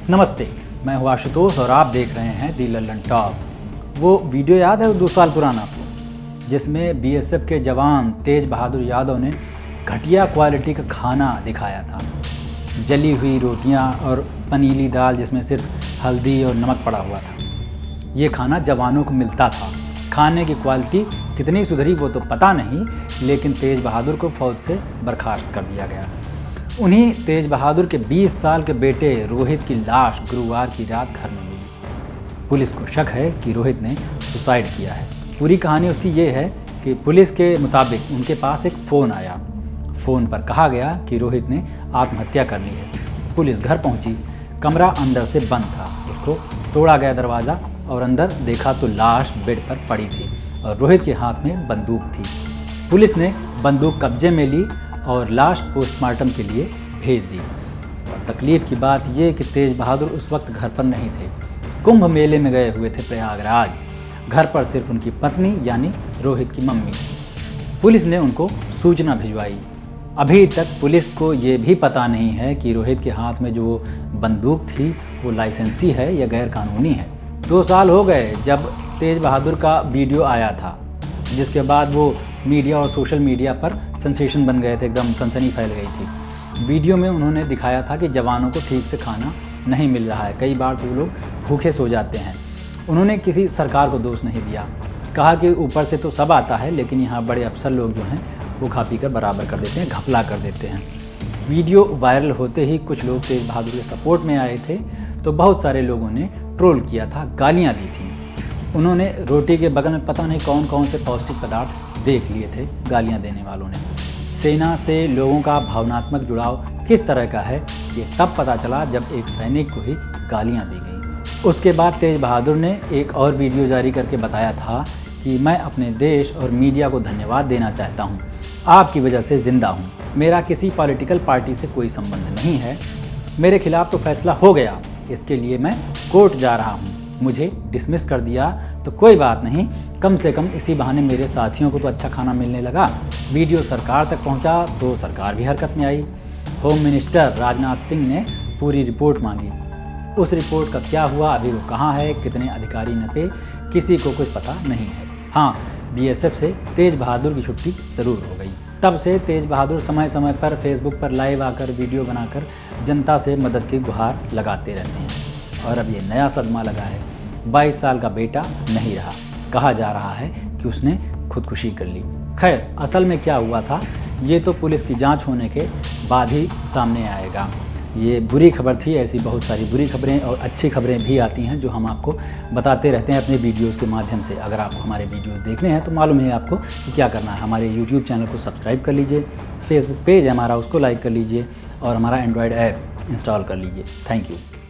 नमस्ते, मैं हूँ आशुतोष और आप देख रहे हैं दी लल्लन टॉप। वो वीडियो याद है 2 साल पुराना आपको, जिसमें बीएसएफ के जवान तेज बहादुर यादव ने घटिया क्वालिटी का खाना दिखाया था। जली हुई रोटियां और पनीली दाल जिसमें सिर्फ हल्दी और नमक पड़ा हुआ था। ये खाना जवानों को मिलता था। खाने की क्वालिटी कितनी सुधरी वो तो पता नहीं, लेकिन तेज बहादुर को फौज से बर्खास्त कर दिया गया। उन्हीं तेज बहादुर के 20 साल के बेटे रोहित की लाश गुरुवार की रात घर में मिली। पुलिस को शक है कि रोहित ने सुसाइड किया है। पूरी कहानी उसकी ये है कि पुलिस के मुताबिक उनके पास एक फ़ोन आया। फ़ोन पर कहा गया कि रोहित ने आत्महत्या कर ली है। पुलिस घर पहुंची, कमरा अंदर से बंद था। उसको तोड़ा गया दरवाज़ा और अंदर देखा तो लाश बेड पर पड़ी थी और रोहित के हाथ में बंदूक थी। पुलिस ने बंदूक कब्जे में ली और लाश पोस्टमार्टम के लिए भेज दी। और तकलीफ़ की बात ये कि तेज बहादुर उस वक्त घर पर नहीं थे। कुंभ मेले में गए हुए थे प्रयागराज। घर पर सिर्फ उनकी पत्नी यानी रोहित की मम्मी थी। पुलिस ने उनको सूचना भिजवाई। अभी तक पुलिस को ये भी पता नहीं है कि रोहित के हाथ में जो बंदूक थी वो लाइसेंसी है या गैर कानूनी है। 2 साल हो गए जब तेज बहादुर का वीडियो आया था, जिसके बाद वो मीडिया और सोशल मीडिया पर सेंसेशन बन गए थे, एकदम सनसनी फैल गई थी। वीडियो में उन्होंने दिखाया था कि जवानों को ठीक से खाना नहीं मिल रहा है। कई बार तो वो लोग भूखे सो जाते हैं। उन्होंने किसी सरकार को दोष नहीं दिया, कहा कि ऊपर से तो सब आता है, लेकिन यहाँ बड़े अफसर लोग जो हैं वो खा पी कर बराबर कर देते हैं, घपला कर देते हैं। वीडियो वायरल होते ही कुछ लोग तेज बहादुर के सपोर्ट में आए थे, तो बहुत सारे लोगों ने ट्रोल किया था, गालियाँ दी थी। उन्होंने रोटी के बगल में पता नहीं कौन कौन से पौष्टिक पदार्थ देख लिए थे गालियां देने वालों ने। सेना से लोगों का भावनात्मक जुड़ाव किस तरह का है ये तब पता चला जब एक सैनिक को ही गालियां दी गई। उसके बाद तेज बहादुर ने एक और वीडियो जारी करके बताया था कि मैं अपने देश और मीडिया को धन्यवाद देना चाहता हूं। आपकी वजह से ज़िंदा हूं। मेरा किसी पॉलिटिकल पार्टी से कोई संबंध नहीं है। मेरे खिलाफ तो फैसला हो गया, इसके लिए मैं कोर्ट जा रहा हूँ। मुझे डिसमिस कर दिया तो कोई बात नहीं, कम से कम इसी बहाने मेरे साथियों को तो अच्छा खाना मिलने लगा। वीडियो सरकार तक पहुंचा तो सरकार भी हरकत में आई। होम मिनिस्टर राजनाथ सिंह ने पूरी रिपोर्ट मांगी। उस रिपोर्ट का क्या हुआ, अभी वो कहाँ है, कितने अधिकारी नपे, किसी को कुछ पता नहीं है। हाँ, बीएसएफ से तेज बहादुर की छुट्टी ज़रूर हो गई। तब से तेज बहादुर समय समय पर फेसबुक पर लाइव आकर वीडियो बनाकर जनता से मदद की गुहार लगाते रहते हैं। और अब ये नया सदमा लगा है। 22 साल का बेटा नहीं रहा। कहा जा रहा है कि उसने खुदकुशी कर ली। खैर, असल में क्या हुआ था ये तो पुलिस की जांच होने के बाद ही सामने आएगा। ये बुरी खबर थी। ऐसी बहुत सारी बुरी खबरें और अच्छी खबरें भी आती हैं जो हम आपको बताते रहते हैं अपने वीडियोज़ के माध्यम से। अगर आपको हमारे वीडियो देखने हैं तो मालूम है आपको कि क्या करना है। हमारे यूट्यूब चैनल को सब्सक्राइब कर लीजिए, फेसबुक पेज है हमारा उसको लाइक कर लीजिए और हमारा एंड्रॉयड ऐप इंस्टॉल कर लीजिए। Thank you.